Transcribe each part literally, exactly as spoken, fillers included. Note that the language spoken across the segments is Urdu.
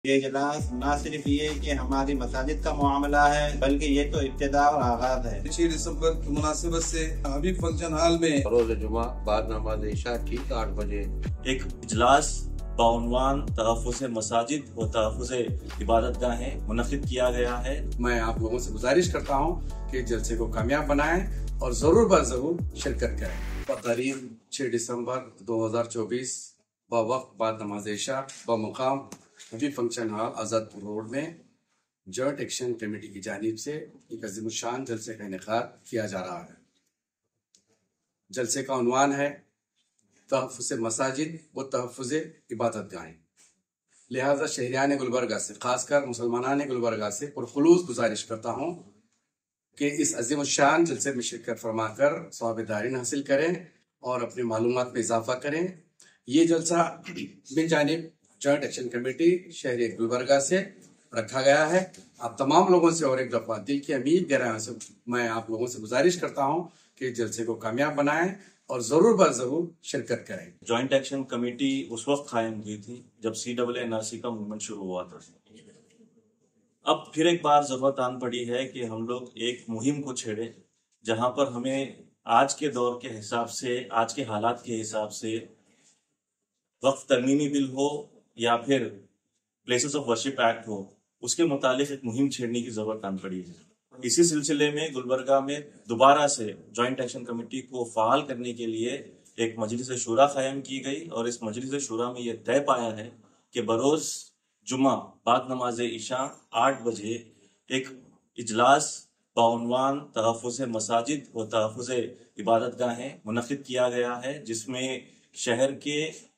یہ اجلاس نہ صرف یہ کہ ہماری مساجد کا معاملہ ہے بلکہ یہ تو ابتدا اور آغاز ہے۔ چھ دسمبر کی مناسبت سے حبیب فنکشن ہال میں روز جمعہ بعد نماز عشاء ٹھیک آٹھ بجے ایک اجلاس بعنوان تحفظ مساجد و تحفظ عبادت گاہیں منعقد کیا گیا ہے۔ میں آپ لوگوں سے گزارش کرتا ہوں کہ جلسے کو کامیاب بنائیں اور ضرور بر ضرور شرکت کریں۔ تاریخ چھ دسمبر دو ہزار چوبیس بوقت بعد نماز عشاء بمقام Habib function hall Azadpur road میں جوائنٹ ایکشن کمیٹی کی جانب سے ایک عظیم الشان جلسے کا انعقاد کیا جا رہا ہے۔ جلسے کا عنوان ہے تحفظ مساجد و تحفظ عبادت گاہیں، لہذا شہریان گلبرگہ سے، خاص کر مسلمانان گلبرگہ سے پرخلوص گزارش کرتا ہوں کہ اس عظیم الشان جلسے میں شرکت فرما کر ثواب دارین حاصل کریں اور اپنی معلومات میں اضافہ کریں۔ یہ جلسہ من جانب جوائنٹ ایکشن کمیٹی شہری گلبرگہ سے رکھا گیا ہے۔ آپ تمام لوگوں سے اور ایک دفعہ دل کی امید گہرائیوں سے میں آپ لوگوں سے گزارش کرتا ہوں کہ جلسے کو کامیاب بنائیں اور ضرور بر ضرور شرکت کریں۔ جوائنٹ ایکشن کمیٹی اس وقت قائم ہوئی تھی جب C double N R C کا موومنٹ شروع ہوا تھا۔ اب پھر ایک بار ضرورت آن پڑی ہے کہ ہم لوگ ایک مہم کو چھیڑے جہاں پر ہمیں آج کے دور کے حساب سے، آج کے حالات کے حساب سے وقف ترمیمی بل ہو یا پھر پلیسز آف ورشپ ایکٹ ہو، اس کے متعلق ایک مہم چھیڑنے کی ضرورت آن پڑی ہے۔ اسی سلسلے میں گلبرگہ میں دوبارہ سے جوائنٹ ایکشن کمیٹی کو فعال کرنے کے لیے ایک مجلس شورا قائم کی گئی اور اس مجلس شورا میں یہ طے پایا ہے کہ بروز جمعہ بعد نماز عشاء آٹھ بجے ایک اجلاس بعنوان تحفظ مساجد و تحفظ عبادت گاہیں منعقد کیا گیا ہے، جس میں شہر کے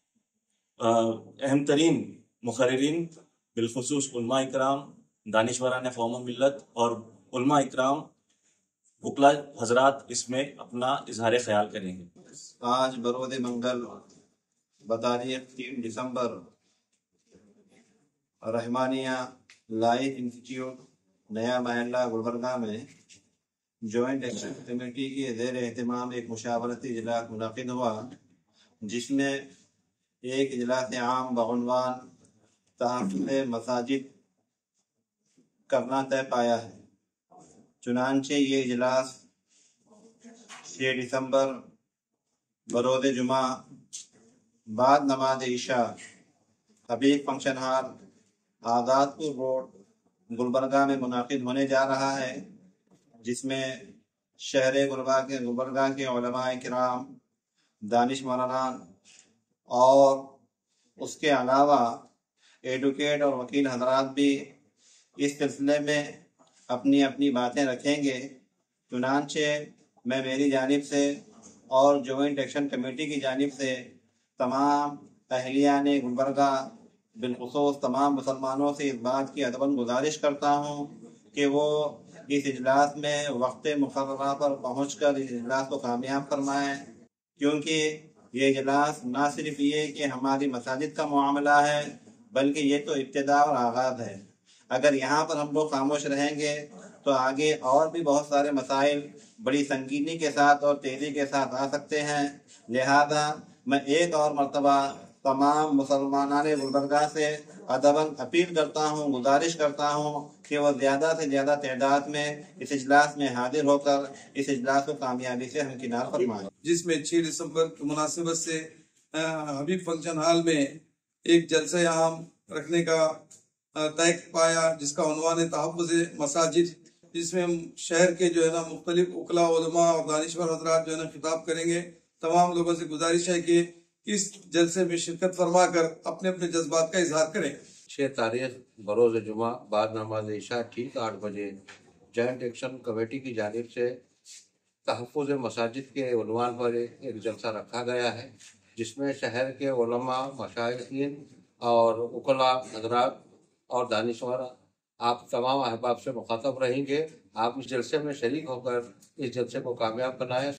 اہم ترین مقررین بالخصوص علماء اکرام، دانشوران قوم و ملت اور علماء اکرام وکلا حضرات اس میں اپنا اظہار خیال کریں گے۔ آج برود منگل بتاریخ تین دسمبر رحمانیہ لائف انسٹیٹیوٹ نیا محلہ گلبرگہ میں جوائنٹ ایکشن کمیٹی کے زیر اہتمام ایک مشاورتی اجلاس منعقد ہوا، جس میں ایک اجلاس عام بعنوان تحفظ مساجد کرنا طے پایا ہے۔ چنانچہ یہ اجلاس چھ دسمبر بروز جمعہ بعد نماز عشاء Habib function hall Azadpur road Gulbarga میں منعقد ہونے جا رہا ہے، جس میں شہر گلبرگہ کے گلبرگہ کے علماء کرام، دانش مولان اور اس کے علاوہ ایڈوکیٹ اور وکیل حضرات بھی اس سلسلے میں اپنی اپنی باتیں رکھیں گے۔ چنانچہ میں میری جانب سے اور جوائنٹ ایکشن کمیٹی کی جانب سے تمام اہلیان گلبرگہ بالخصوص تمام مسلمانوں سے اس بات کی ادباً گزارش کرتا ہوں کہ وہ اس اجلاس میں وقت مقررہ پر پہنچ کر اس اجلاس کو کامیاب فرمائیں، کیونکہ یہ اجلاس نہ صرف یہ کہ ہماری مساجد کا معاملہ ہے بلکہ یہ تو ابتدا اور آغاز ہے۔ اگر یہاں پر ہم لوگ خاموش رہیں گے تو آگے اور بھی بہت سارے مسائل بڑی سنگینی کے ساتھ اور تیزی کے ساتھ آ سکتے ہیں۔ لہذا میں ایک اور مرتبہ تمام مسلمانان گلبرگہ سے ادباً اپیل کرتا ہوں، گزارش کرتا ہوں کہ وہ زیادہ سے زیادہ تعداد میں اس اجلاس میں حاضر ہو کر اس اجلاس کو کامیابی سے ہمکنار فرمائیں۔ جس میں چھ دسمبر کی مناسبت سے حبیب فنکشن ہال میں ایک جلسہ عام رکھنے کا طے پایا، جس کا عنوان ہے تحفظ مساجد، جس میں ہم شہر کے جو ہے نا مختلف وکلا، علماء اور دانشور حضرات جو ہے نا خطاب کریں گے۔ تمام لوگوں سے گزارش ہے کہ اس جلسے میں شرکت فرما کر اپنے اپنے جذبات کا اظہار کریں۔ چھ تاریخ بروز جمعہ بعد نماز عشاء ٹھیک آٹھ بجے جوائنٹ ایکشن کمیٹی کی جانب سے تحفظ مساجد کے عنوان پر ایک جلسہ رکھا گیا ہے، جس میں شہر کے علماء، مشائخین اور وکلا حضرات اور دانشور آپ تمام احباب سے مخاطب رہیں گے۔ آپ اس جلسے میں شریک ہو کر اس جلسے کو کامیاب بنائیں۔